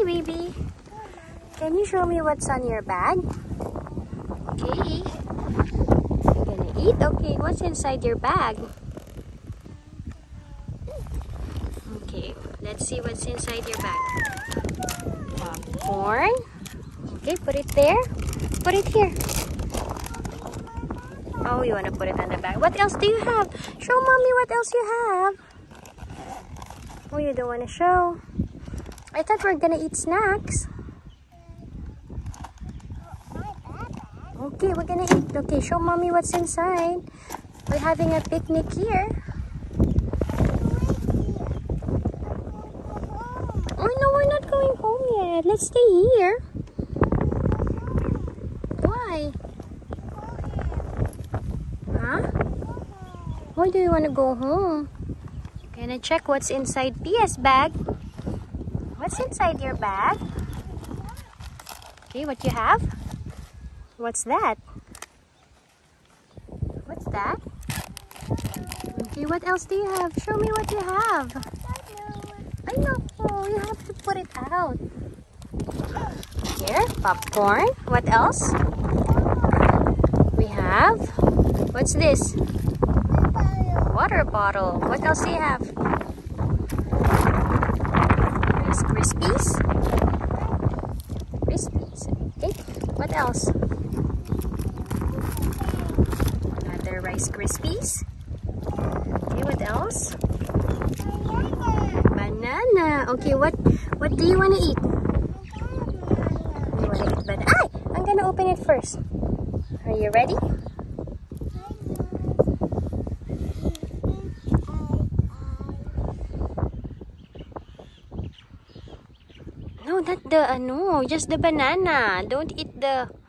Hi, baby. Can you show me what's on your bag? Okay. You're gonna eat? Okay, what's inside your bag? Okay, let's see what's inside your bag. Popcorn. Okay, put it there. Put it here. Oh, you want to put it on the bag. What else do you have? Show mommy what else you have. Oh, you don't want to show. I thought we're gonna eat snacks. Okay, we're gonna eat. Okay, show mommy what's inside. We're having a picnic here. Oh no, we're not going home yet. Let's stay here. Why? Huh? Why do you want to go home? Gonna check what's inside Pia's bag. What's inside your bag? Okay, what you have? What's that? What's that? Okay, what else do you have? Show me what you have. I know, you have to put it out. Here, popcorn. What else? We have, what's this? Water bottle. What else do you have? Rice Krispies. Krispies. Okay, what else? Another Rice Krispies. Okay, what else? Banana. Okay, what do you want to eat? You want to eat banana? I'm gonna open it first. Are you ready? No, not the just the banana. Don't eat the